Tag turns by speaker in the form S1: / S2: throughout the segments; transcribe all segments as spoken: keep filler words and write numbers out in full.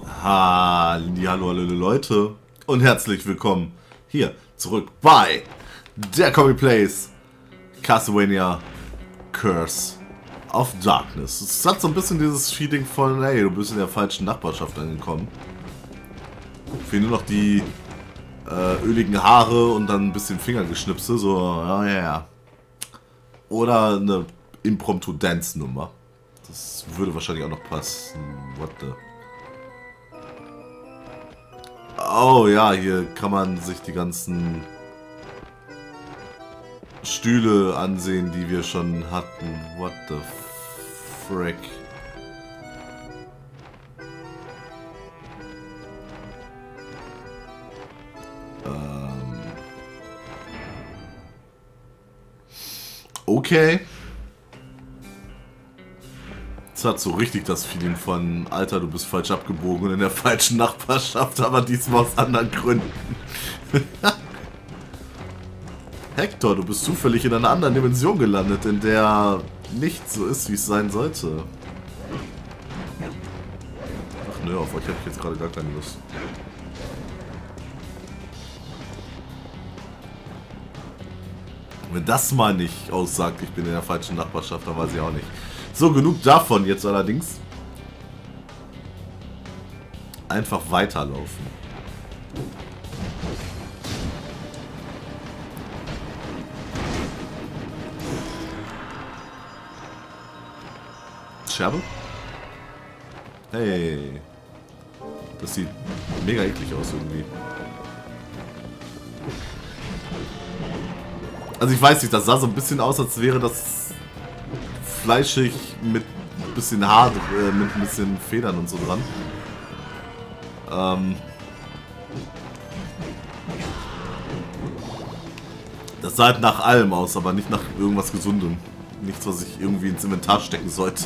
S1: Hallihallo, alle Leute und herzlich willkommen hier zurück bei der Comic Plays Castlevania Curse of Darkness. Es hat so ein bisschen dieses Feeling von, hey, du bist in der falschen Nachbarschaft angekommen. Fehlen nur noch die äh, öligen Haare und dann ein bisschen Fingergeschnipse, so, ja, ja, ja. Oder eine Impromptu-Dance-Nummer. Das würde wahrscheinlich auch noch passen. What the... Oh ja, hier kann man sich die ganzen Stühle ansehen, die wir schon hatten. What the frick? Ähm. Okay. Es hat so richtig das Feeling von, Alter, du bist falsch abgebogen und in der falschen Nachbarschaft, aber diesmal aus anderen Gründen. Hector, du bist zufällig in einer anderen Dimension gelandet, in der nicht so ist, wie es sein sollte. Ach nö, auf euch habe ich jetzt gerade gar keine Lust. Wenn das mal nicht aussagt, ich bin in der falschen Nachbarschaft, dann weiß ich auch nicht. So, genug davon jetzt allerdings. Einfach weiterlaufen. Scherbe? Hey. Das sieht mega eklig aus irgendwie. Also ich weiß nicht, das sah so ein bisschen aus, als wäre das fleischig mit ein bisschen Haar, äh, mit ein bisschen Federn und so dran. Ähm das sah halt nach allem aus, aber nicht nach irgendwas Gesundem. Nichts, was ich irgendwie ins Inventar stecken sollte.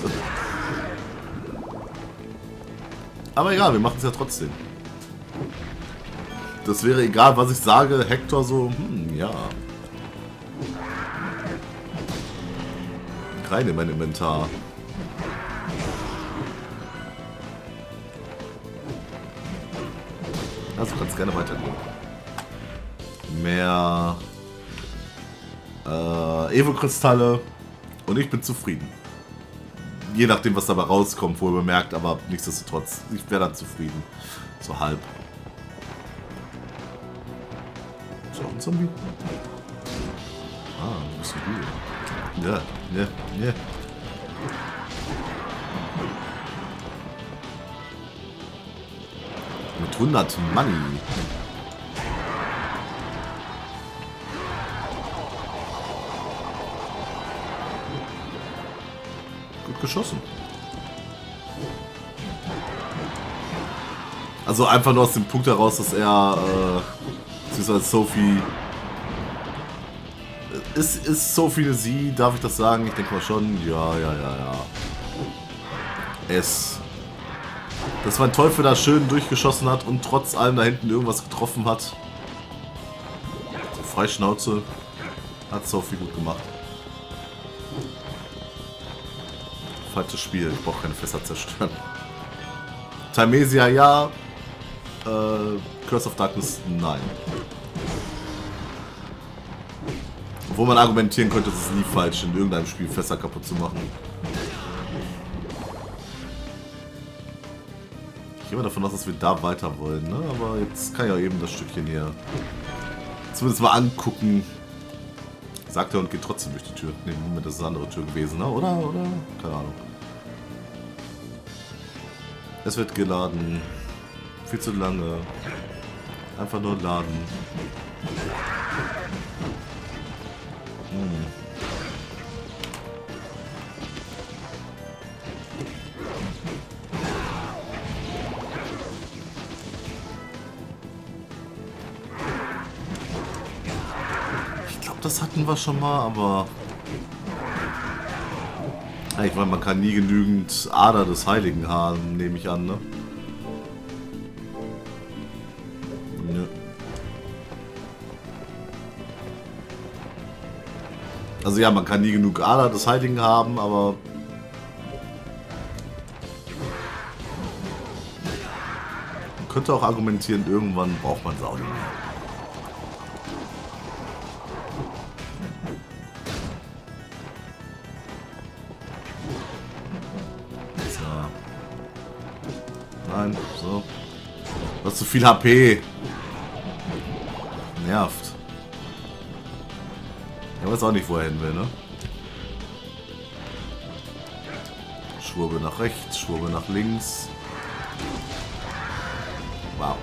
S1: Aber egal, wir machen es ja trotzdem. Das wäre egal, was ich sage. Hector so, hm, ja. Rein in mein Inventar. Also kannst gerne weitergehen. Mehr äh, Evo-Kristalle und ich bin zufrieden. Je nachdem, was dabei rauskommt, wohl bemerkt, aber nichtsdestotrotz, ich wäre dann zufrieden. So halb. Ist auch ein Zombie? Ah, du bist ein Gute. Ja, ja, ja. Mit hundert Money. Gut geschossen. Also einfach nur aus dem Punkt heraus, dass er, äh, süß als Sophie... Ist, ist Sophie eine Sie? Darf ich das sagen? Ich denke mal schon. Ja, ja, ja, ja. Es. Dass mein Teufel da schön durchgeschossen hat und trotz allem da hinten irgendwas getroffen hat. So Freischnauze. Hat Sophie gut gemacht. Falsches Spiel. Ich brauche keine Fässer zerstören. Timesia ja. Äh, Curse of Darkness nein. Wo man argumentieren könnte, es ist nie falsch, in irgendeinem Spiel Fässer kaputt zu machen. Ich gehe mal davon aus, dass wir da weiter wollen, ne? Aber jetzt kann ich auch eben das Stückchen hier zumindest mal angucken. Sagt er und geht trotzdem durch die Tür. Ne, Moment, das ist eine andere Tür gewesen, ne? Oder? Oder? Keine Ahnung. Es wird geladen. Viel zu lange. Einfach nur laden. Hm. Ich glaube, das hatten wir schon mal, aber... Ich meine, man kann nie genügend Ader des Heiligen haben, nehme ich an, ne? Nö. Also ja, man kann nie genug Ader des Heiligen haben, aber könnte auch argumentieren, irgendwann braucht man es auch nicht mehr. Nein, so. Du hast zu viel H P. Nervt. Ich weiß auch nicht, wo er hin will, ne? Schwurbel nach rechts, Schwurbel nach links. Wow.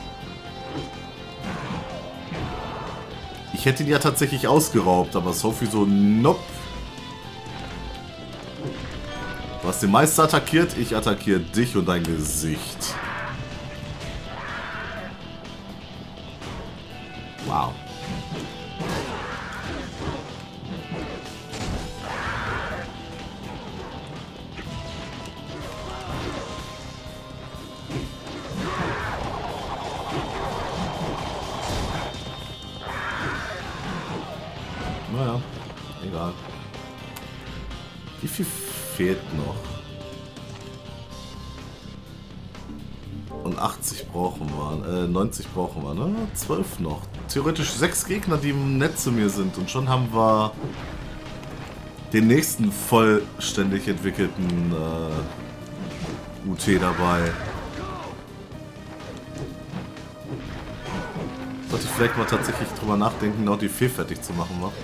S1: Ich hätte ihn ja tatsächlich ausgeraubt, aber Sophie so, nope. Du hast den Meister attackiert, ich attackiere dich und dein Gesicht. Wow. Naja, egal. Wie viel fehlt noch? Und achtzig brauchen wir, äh, neunzig brauchen wir, ne? zwölf noch. Theoretisch sechs Gegner, die nett zu mir sind. Und schon haben wir den nächsten vollständig entwickelten äh, U T dabei. Sollte ich vielleicht mal tatsächlich drüber nachdenken, noch die Fee fertig zu machen, wa?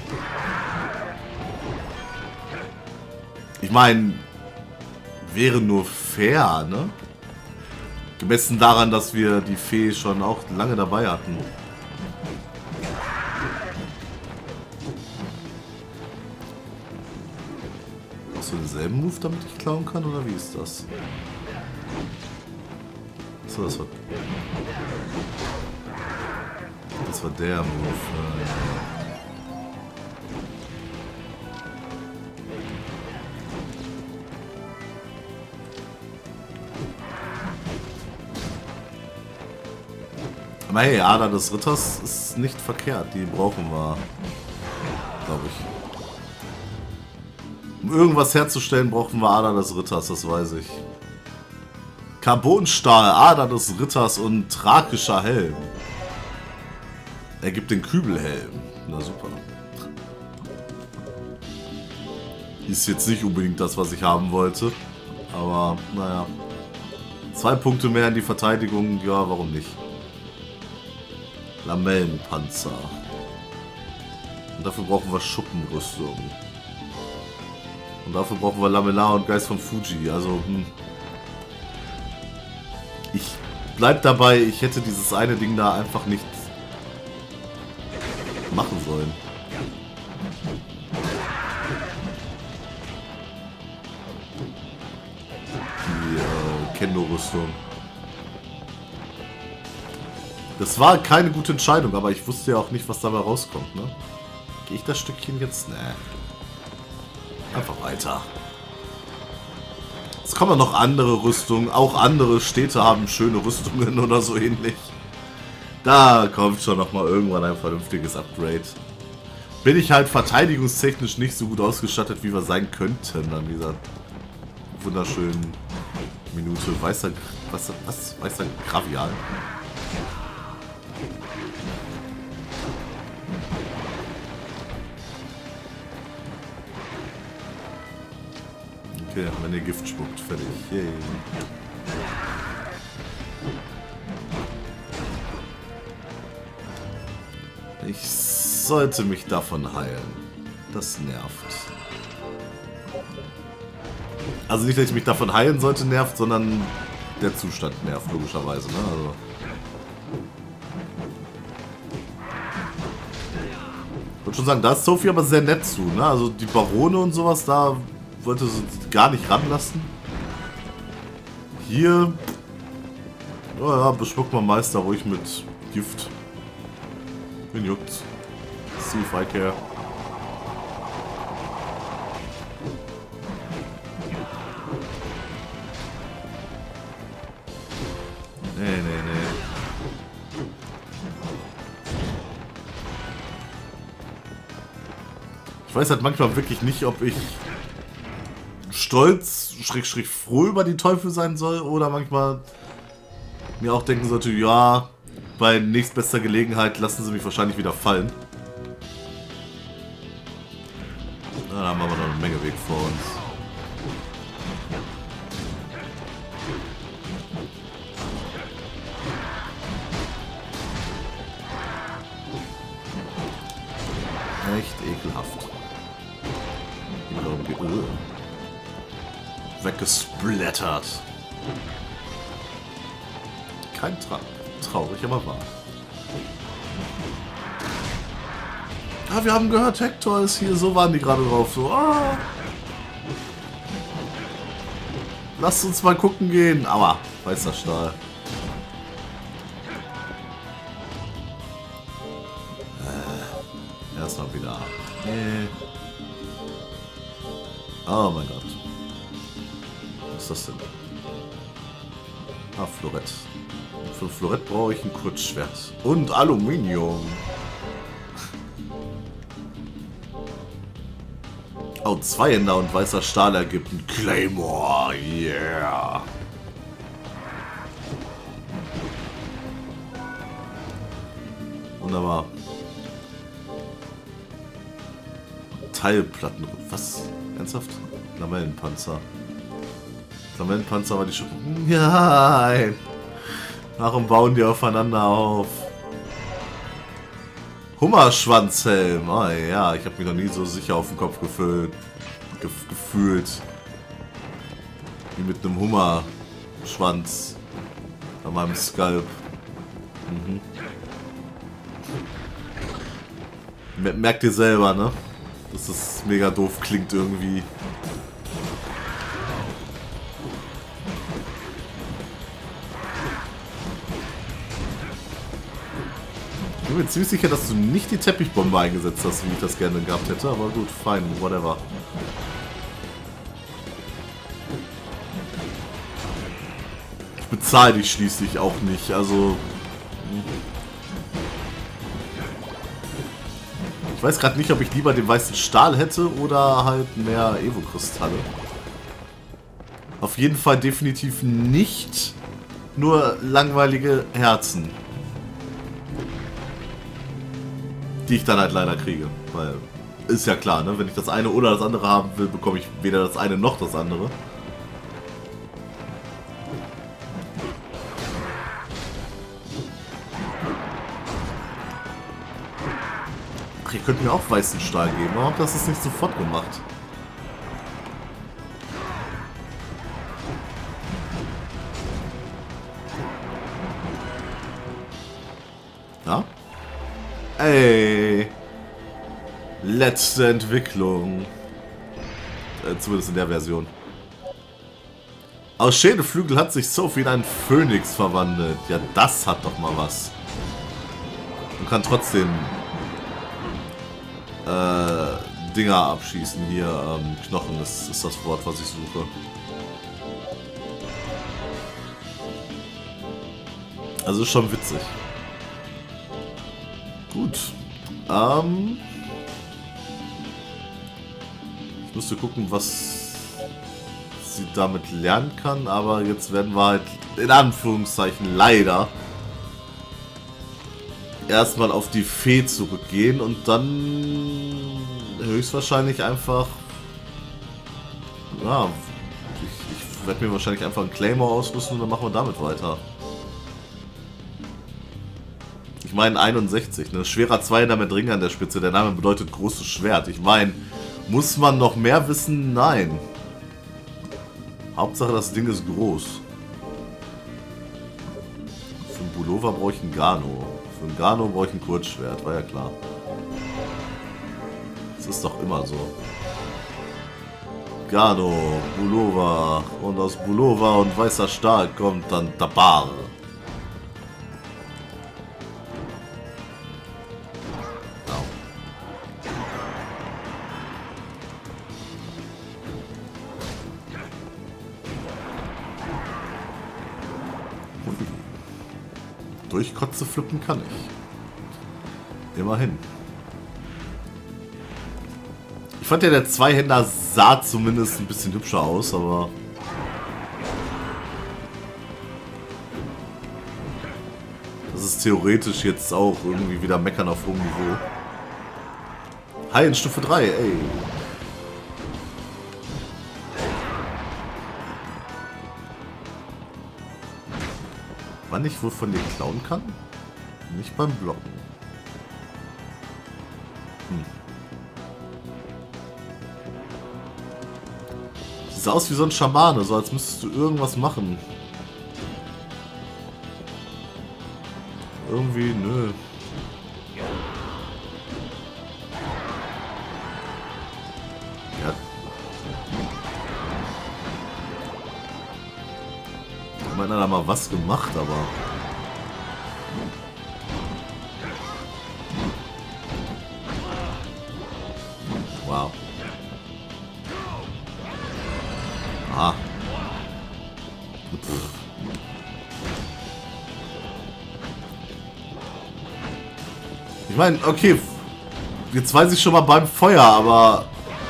S1: Ich meine, wäre nur fair, ne? Gemessen daran, dass wir die Fee schon auch lange dabei hatten. Hast du denselben Move, damit ich klauen kann, oder wie ist das? So, das war... Das war der Move. Aber hey, Ader des Ritters ist nicht verkehrt. Die brauchen wir, glaube ich. Um irgendwas herzustellen, brauchen wir Ader des Ritters, das weiß ich. Carbonstahl, Ader des Ritters und thrakischer Helm. Er gibt den Kübelhelm. Na super. Ist jetzt nicht unbedingt das, was ich haben wollte. Aber, naja. Zwei Punkte mehr in die Verteidigung, ja, warum nicht? Lamellenpanzer. Und dafür brauchen wir Schuppenrüstung. Und dafür brauchen wir Lamellar und Geist von Fuji. Also, hm. Ich bleib dabei, ich hätte dieses eine Ding da einfach nicht machen sollen. Die äh, Kendo-Rüstung. Das war keine gute Entscheidung, aber ich wusste ja auch nicht, was dabei rauskommt, ne? Gehe ich das Stückchen jetzt? Nee. Einfach weiter. Es kommen noch andere Rüstungen. Auch andere Städte haben schöne Rüstungen oder so ähnlich. Da kommt schon nochmal irgendwann ein vernünftiges Upgrade. Bin ich halt verteidigungstechnisch nicht so gut ausgestattet, wie wir sein könnten an dieser wunderschönen Minute. Weißer, was, was? Weißer Gravial. Okay, wenn ihr Gift spuckt, fertig. Yay. Ich sollte mich davon heilen. Das nervt. Also nicht, dass ich mich davon heilen sollte, nervt, sondern der Zustand nervt, logischerweise. Ne? Also ich würde schon sagen, da ist Sophie aber sehr nett zu. Ne? Also die Barone und sowas, da wollte sie gar nicht ranlassen. Hier, oh ja, beschmuckt man Meister ruhig mit Gift. Wen juckt's? See if I care. Nee, nee, nee. Ich weiß halt manchmal wirklich nicht, ob ich stolz, schräg, schräg froh über die Teufel sein soll oder manchmal mir auch denken sollte, ja, bei nächstbester Gelegenheit lassen sie mich wahrscheinlich wieder fallen. Na, da haben wir aber noch eine Menge Weg vor uns. Echt ekelhaft. Weggesplattert. Kein Trank. Traurig, aber wahr. Ah, wir haben gehört, Hector ist hier. So waren die gerade drauf. So, ah. Lasst uns mal gucken gehen. Aua, weißer Stahl. Äh, erstmal wieder. Nee. Oh mein Gott. Was ist das denn? Ah, Florett. Für Florett brauche ich ein Kurzschwert. Und Aluminium. Oh, Zweihänder und weißer Stahl ergibt ein Claymore. Yeah. Wunderbar. Teilplatten. Was? Ernsthaft? Lamellenpanzer. Lamellenpanzer war die schon. Nein! Warum bauen die aufeinander auf? Hummerschwanzhelm. Oh ja, ich habe mich noch nie so sicher auf den Kopf gefüllt, gef gefühlt. Wie mit einem Hummerschwanz an meinem Skalp. Mhm. Merkt ihr selber, ne? Dass das mega doof klingt irgendwie. Ich bin mir ziemlich sicher, dass du nicht die Teppichbombe eingesetzt hast, wie ich das gerne gehabt hätte, aber gut, fein, whatever. Ich bezahle dich schließlich auch nicht, also... Ich weiß gerade nicht, ob ich lieber den weißen Stahl hätte oder halt mehr Evo-Kristalle. Auf jeden Fall definitiv nicht nur langweilige Herzen. Die ich dann halt leider kriege. Weil, ist ja klar, ne? Wenn ich das eine oder das andere haben will, bekomme ich weder das eine noch das andere. Ach, ihr könnt mir auch weißen Stahl geben. Warum habt ihr das nicht sofort gemacht? Ja? Ey, letzte Entwicklung. Äh, zumindest in der Version. Aus Schädelflügel hat sich Sophie in einen Phönix verwandelt. Ja, das hat doch mal was. Und kann trotzdem äh, Dinger abschießen. Hier, ähm, Knochen ist, ist das Wort, was ich suche. Also ist schon witzig. Gut. Ähm. Ich müsste gucken, was sie damit lernen kann, aber jetzt werden wir halt in Anführungszeichen leider erstmal auf die Fee zurückgehen und dann höchstwahrscheinlich einfach. Ja, ich, ich werde mir wahrscheinlich einfach einen Claymore ausrüsten und dann machen wir damit weiter. Ich meine einundsechzig, ne? Schwerer Zweihänder mit Ring an der Spitze. Der Name bedeutet großes Schwert. Ich meine, muss man noch mehr wissen? Nein. Hauptsache das Ding ist groß. Für einen Bulova brauche ich einen Gano. Für einen Gano brauche ich ein Kurzschwert, war ja klar. Das ist doch immer so. Gano, Bulova. Und aus Bulova und weißer Stahl kommt dann Tabare. Durch Kotze pflücken kann ich. Immerhin. Ich fand ja, der Zweihänder sah zumindest ein bisschen hübscher aus, aber... ist theoretisch jetzt auch irgendwie wieder meckern auf hohem Niveau. Hi in Stufe drei, ey. Wann ich wohl von dir klauen kann? Nicht beim Blocken. Hm. Sieht aus wie so ein Schamane, so als müsstest du irgendwas machen. Irgendwie, nö. Ja. Ich meine, er hat mal was gemacht, aber... Wow. Ah. Pff. Ich meine, okay, jetzt weiß ich schon mal beim Feuer, aber...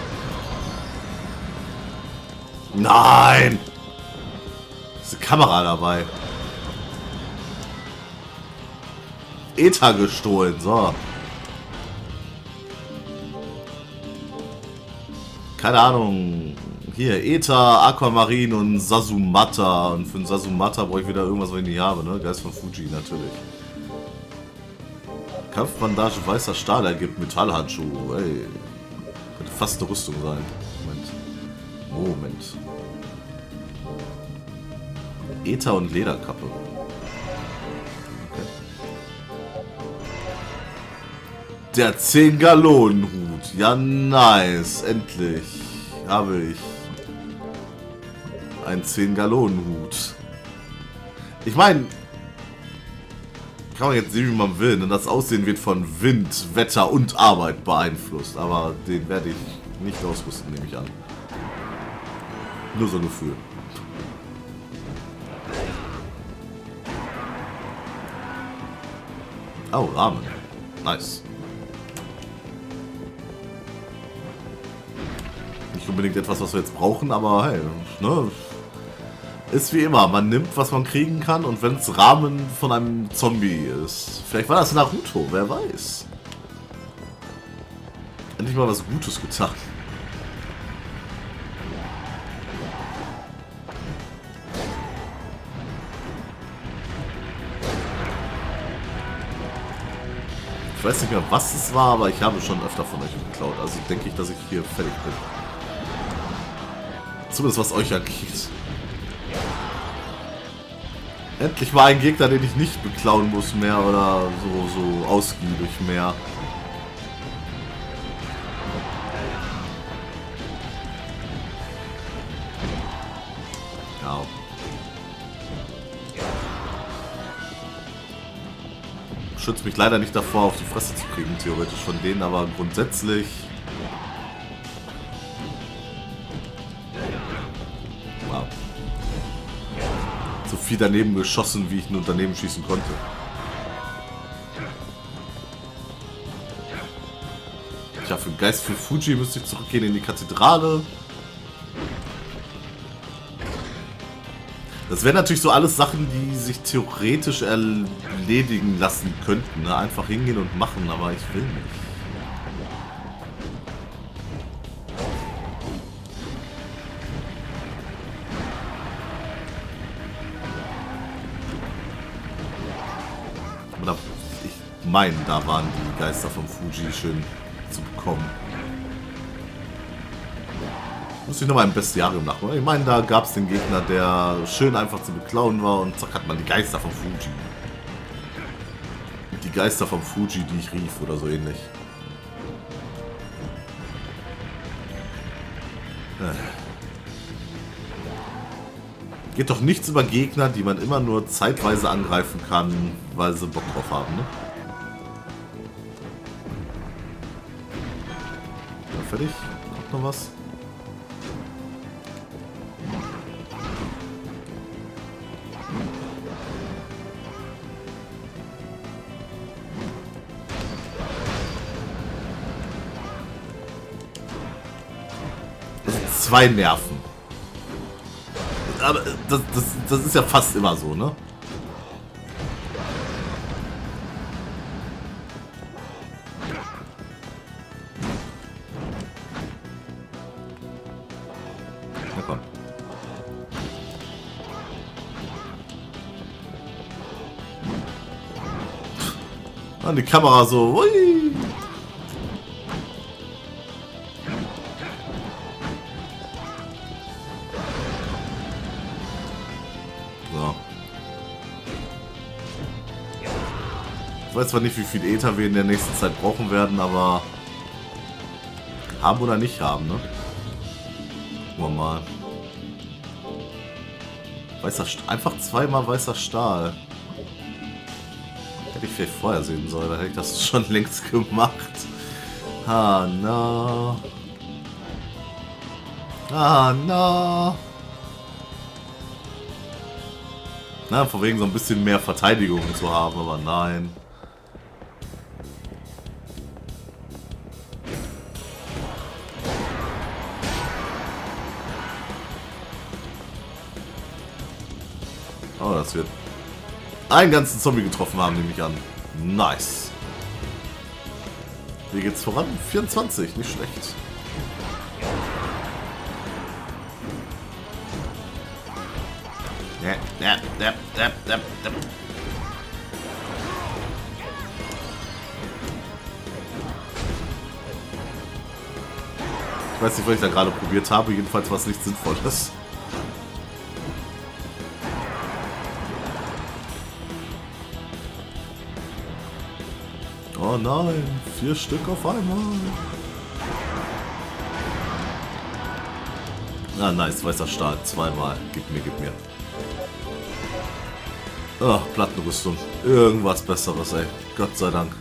S1: Nein! Ist eine Kamera dabei. Ether gestohlen, so. Keine Ahnung. Hier, Ether, Aquamarin und Sasumata. Und für einen Sasumata brauche ich wieder irgendwas, was ich nicht habe, ne? Geist von Fuji, natürlich. Kampfbandage, weißer Stahl ergibt Metallhandschuh. Ey. Könnte fast eine Rüstung sein. Moment. Moment. Ether und Lederkappe. Okay. Der zehn Gallonen Hut. Ja, nice. Endlich habe ich einen zehn Gallonen Hut. Ich meine... Kann man jetzt sehen, wie man will. Denn das Aussehen wird von Wind, Wetter und Arbeit beeinflusst. Aber den werde ich nicht ausrüsten, nehme ich an. Nur so ein Gefühl. Oh, Rahmen. Nice. Nicht unbedingt etwas, was wir jetzt brauchen, aber hey, ne? Ist wie immer, man nimmt, was man kriegen kann, und wenn es Rahmen von einem Zombie ist. Vielleicht war das Naruto, wer weiß. Endlich mal was Gutes getan. Ich weiß nicht mehr, was es war, aber ich habe schon öfter von euch geklaut. Also denke ich, dass ich hier fertig bin. Zumindest was euch angeht. Endlich mal ein Gegner, den ich nicht beklauen muss mehr oder so, so ausgiebig mehr. Ja. Schützt mich leider nicht davor, auf die Fresse zu kriegen, theoretisch von denen, aber grundsätzlich... Wow. So viel daneben geschossen, wie ich nur daneben schießen konnte. Tja, für Geist für Fuji müsste ich zurückgehen in die Kathedrale. Das wären natürlich so alles Sachen, die sich theoretisch erledigen lassen könnten. Ne? Einfach hingehen und machen, aber ich will nicht. Oder ich meine, da waren die Geister von Fuji schön zu bekommen. Muss ich nochmal im Bestiarium nachmachen. Ich meine, da gab es den Gegner, der schön einfach zu beklauen war, und zack hat man die Geister von Fuji. Die Geister von Fuji, die ich rief oder so ähnlich. Geht doch nichts über Gegner, die man immer nur zeitweise angreifen kann, weil sie Bock drauf haben, ne? Ja, fertig? Kommt noch was? Zwei Nerven. Aber das, das, das ist ja fast immer so, ne? Und die Kamera so. Hui. So. Ich weiß zwar nicht, wie viel Ether wir in der nächsten Zeit brauchen werden, aber haben oder nicht haben, ne? Gucken wir mal. Weißer Stahl. Einfach zweimal weißer Stahl. Hätte ich vielleicht vorher sehen sollen, da hätte ich das schon längst gemacht. Ah, no. Ah, no. Na, von wegen so ein bisschen mehr Verteidigung zu haben, aber nein. Oh, das wird einen ganzen Zombie getroffen haben, nehme ich an. Nice. Wie geht's voran? vierundzwanzig, nicht schlecht. Ja, ja, ja, ja, ja, ja. Ich weiß nicht, was ich da gerade probiert habe, jedenfalls war es nichts Sinnvolles. Oh nein, vier Stück auf einmal. Ah, nice, weißer Stahl, zweimal. Gib mir, gib mir. Oh, Plattenrüstung. Irgendwas Besseres, ey. Gott sei Dank.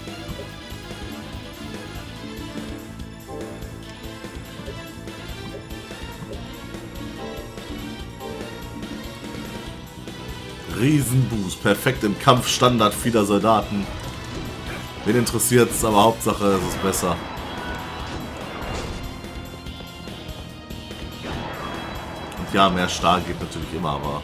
S1: Riesenboost. Perfekt im Kampf, Standard vieler Soldaten. Wen interessiert's, aber Hauptsache es ist besser. Und ja, mehr Stahl geht natürlich immer, aber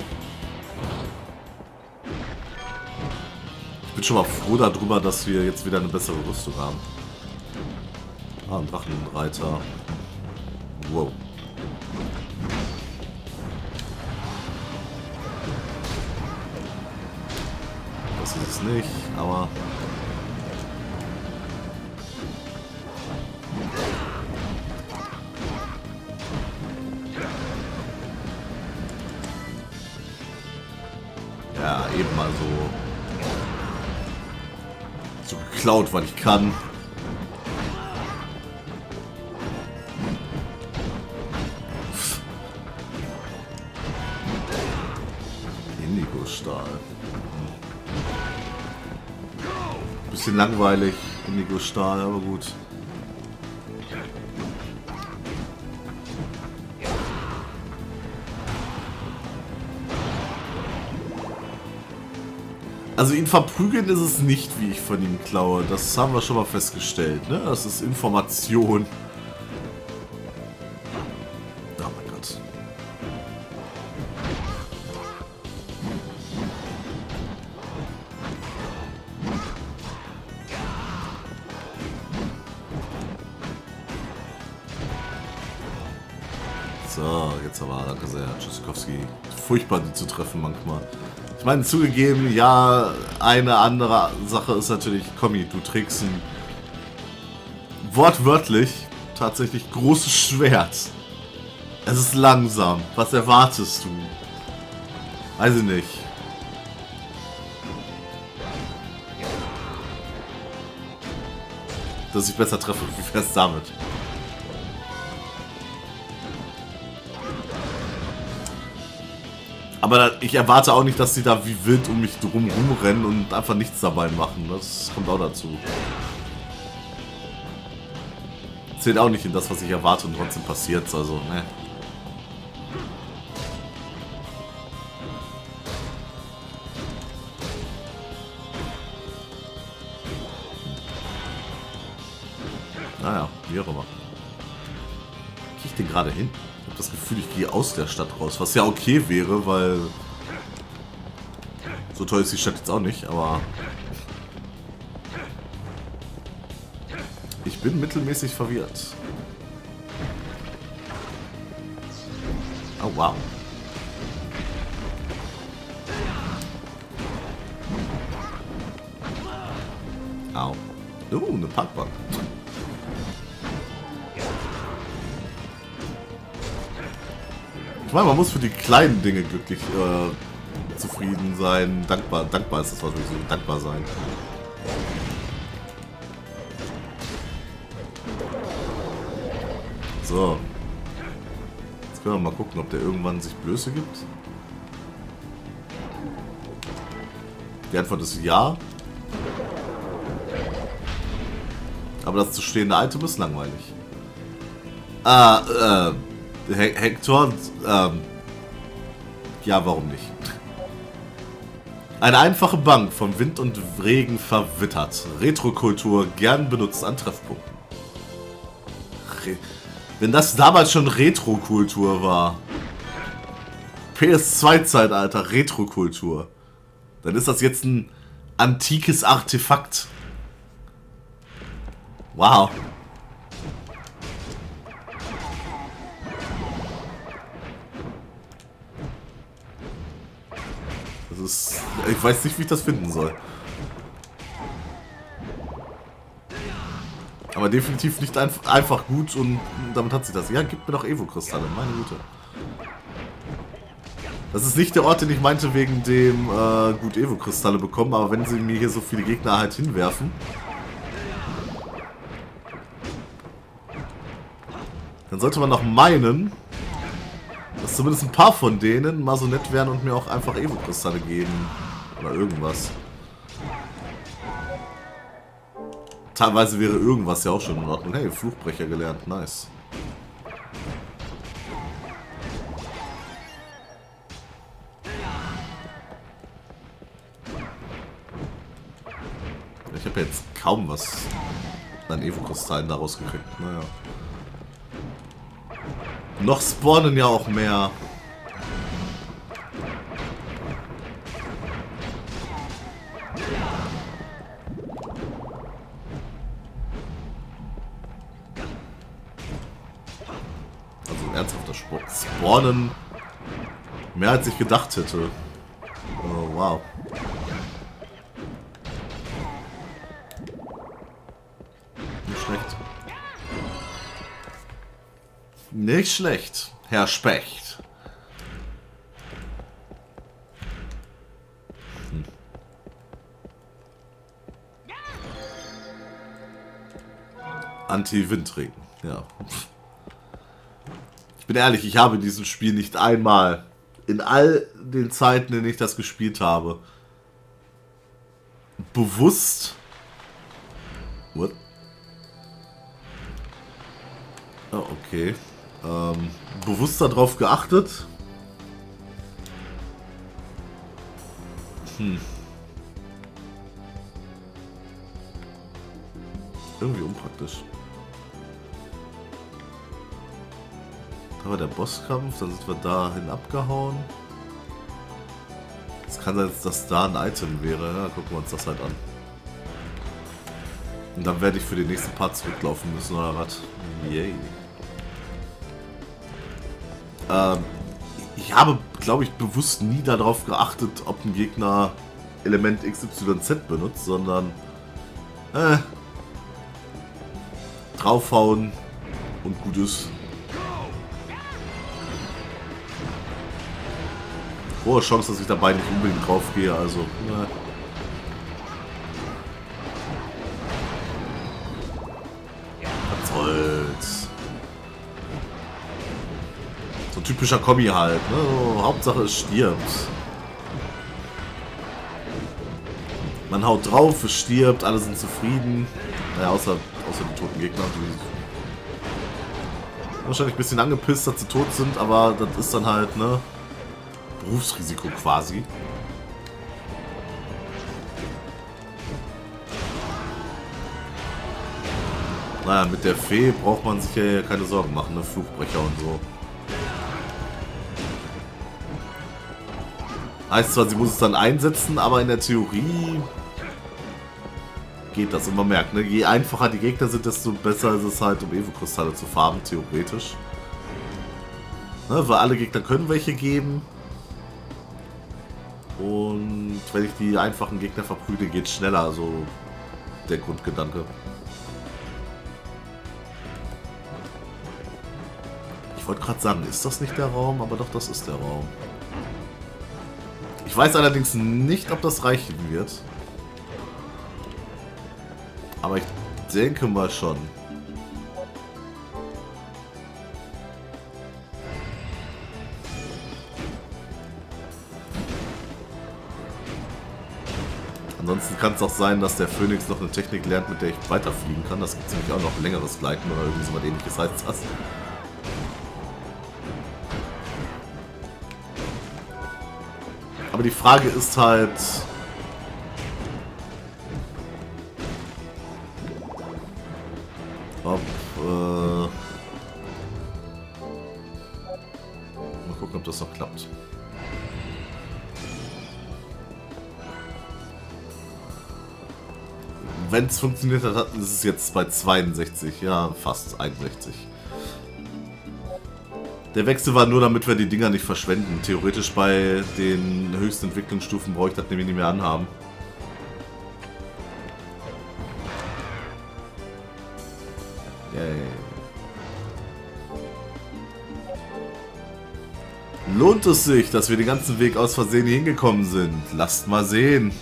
S1: ich bin schon mal froh darüber, dass wir jetzt wieder eine bessere Rüstung haben. Ah, ein Drachenreiter. Wow. Das ist es nicht, aber ja, eben mal so, so geklaut, was ich kann. Indigo-Stahl. Bisschen langweilig, Indigo-Stahl, aber gut. Also ihn verprügeln ist es nicht, wie ich von ihm klaue. Das haben wir schon mal festgestellt, ne? Das ist Information. Oh mein Gott. So, jetzt aber, danke sehr, Tschüssikowski. Furchtbar, die zu treffen manchmal. Ich meine, zugegeben, ja, eine andere Sache ist natürlich, Kommi, du trägst ein wortwörtlich tatsächlich großes Schwert. Es ist langsam. Was erwartest du? Weiß ich nicht. Dass ich besser treffe. Wie wär's damit? Aber ich erwarte auch nicht, dass sie da wie wild um mich drum rumrennen und einfach nichts dabei machen. Das kommt auch dazu. Zählt auch nicht in das, was ich erwarte und trotzdem passiert. Also, ne. Naja, wie auch immer. Gehe ich denn gerade hin? Ich habe das Gefühl, ich gehe aus der Stadt raus, was ja okay wäre, weil so toll ist die Stadt jetzt auch nicht, aber ich bin mittelmäßig verwirrt. Oh wow. Oh, eine Parkbank. Ich meine, man muss für die kleinen Dinge glücklich, äh, zufrieden sein, dankbar, dankbar ist das was, so dankbar sein. So. Jetzt können wir mal gucken, ob der irgendwann sich Blöße gibt. Die Antwort ist ja. Aber das zu stehende Item ist langweilig. Ah, äh, Hector, ähm, ja, warum nicht? Eine einfache Bank von Wind und Regen verwittert. Retrokultur gern benutzt an Treffpunkten. Re Wenn das damals schon Retrokultur war, P S zwei Zeitalter Retrokultur, dann ist das jetzt ein antikes Artefakt. Wow. Das ist... Ich weiß nicht, wie ich das finden soll. Aber definitiv nicht einf einfach gut und damit hat sie das. Ja, gib mir doch Evo-Kristalle, meine Güte. Das ist nicht der Ort, den ich meinte, wegen dem äh, gut Evo-Kristalle bekommen, aber wenn sie mir hier so viele Gegner halt hinwerfen, dann sollte man noch meinen, dass zumindest ein paar von denen mal so nett wären und mir auch einfach Evo-Kristalle geben. Oder irgendwas. Teilweise wäre irgendwas ja auch schon in Ordnung. Hey, Fluchbrecher gelernt, nice. Ich habe jetzt kaum was an Evo-Kristallen daraus gekriegt. Naja. Noch spawnen ja auch mehr. Also ernsthafter Sport. Spawnen mehr als ich gedacht hätte. Oh, wow. Nicht schlecht. Nicht schlecht, Herr Specht. Hm. Anti-Windregen, ja. Ich bin ehrlich, ich habe in diesem Spiel nicht einmal, in all den Zeiten, in denen ich das gespielt habe, bewusst... What? Oh, okay. Ähm, bewusst darauf geachtet. Hm. Irgendwie unpraktisch. Da war der Bosskampf, dann sind wir dahin abgehauen. Es kann sein, dass da ein Item wäre. Ja, gucken wir uns das halt an. Und dann werde ich für den nächsten Part zurücklaufen müssen, oder was? Yay. Ähm, ich habe, glaube ich, bewusst nie darauf geachtet, ob ein Gegner Element X Y Z benutzt, sondern äh, draufhauen und gut ist. Hohe Chance, dass ich dabei nicht unbedingt drauf gehe, also. Ne. Was soll's. So typischer Kommi halt, ne? So, Hauptsache es stirbt. Man haut drauf, es stirbt, alle sind zufrieden. Naja, außer, außer die toten Gegner. Die wahrscheinlich ein bisschen angepisst, dass sie tot sind, aber das ist dann halt, ne? Berufsrisiko quasi. Naja, mit der Fee braucht man sich ja keine Sorgen machen, ne? Fluchbrecher und so. Heißt zwar, sie muss es dann einsetzen, aber in der Theorie geht das. Und man merkt, ne? Je einfacher die Gegner sind, desto besser ist es halt, um Evo-Kristalle zu farben, theoretisch. Ne? Weil alle Gegner können welche geben. Und wenn ich die einfachen Gegner verprügle, geht es schneller. Also der Grundgedanke. Ich wollte gerade sagen, ist das nicht der Raum? Aber doch, das ist der Raum. Ich weiß allerdings nicht, ob das reichen wird. Aber ich denke mal schon. Ansonsten kann es auch sein, dass der Phönix noch eine Technik lernt, mit der ich weiterfliegen kann. Das gibt es nämlich auch noch längeres Gleiten oder irgendwie so was ähnliches heißt das. Aber die Frage ist halt... Ob... Äh, mal gucken, ob das noch klappt. Wenn es funktioniert hat, ist es jetzt bei zweiundsechzig, ja, fast einundsechzig. Der Wechsel war nur, damit wir die Dinger nicht verschwenden. Theoretisch bei den höchsten Entwicklungsstufen brauche ich das nämlich nicht mehr anhaben. Yay. Lohnt es sich, dass wir den ganzen Weg aus Versehen hier hingekommen sind? Lasst mal sehen.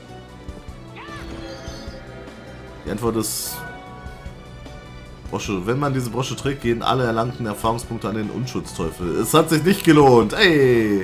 S1: Die Antwort ist... Brosche. Wenn man diese Brosche trägt, gehen alle erlangten Erfahrungspunkte an den Unschutzteufel. Es hat sich nicht gelohnt. Ey!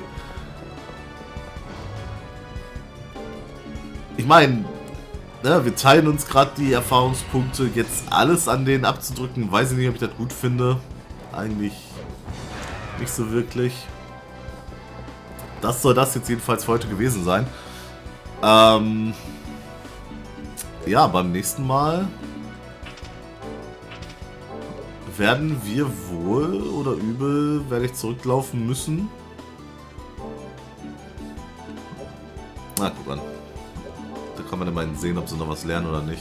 S1: Ich meine, ne, wir teilen uns gerade die Erfahrungspunkte. Jetzt alles an denen abzudrücken, weiß ich nicht, ob ich das gut finde. Eigentlich nicht so wirklich. Das soll das jetzt jedenfalls für heute gewesen sein. Ähm... Ja, beim nächsten Mal werden wir wohl oder übel, werde ich zurücklaufen müssen. Na, guck an. Da kann man immerhin sehen, ob sie noch was lernen oder nicht.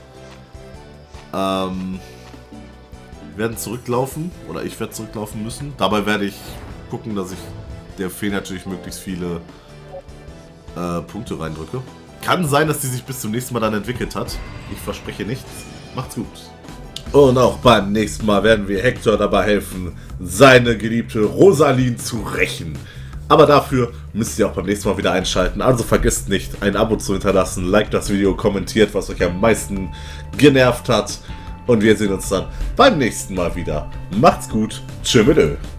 S1: Ähm, wir werden zurücklaufen, oder ich werde zurücklaufen müssen. Dabei werde ich gucken, dass ich der Fee natürlich möglichst viele äh, Punkte reindrücke. Kann sein, dass die sich bis zum nächsten Mal dann entwickelt hat. Ich verspreche nichts. Macht's gut. Und auch beim nächsten Mal werden wir Hector dabei helfen, seine geliebte Rosaline zu rächen. Aber dafür müsst ihr auch beim nächsten Mal wieder einschalten. Also vergesst nicht, ein Abo zu hinterlassen, liked das Video, kommentiert, was euch am meisten genervt hat. Und wir sehen uns dann beim nächsten Mal wieder. Macht's gut. Tschö mit Ö.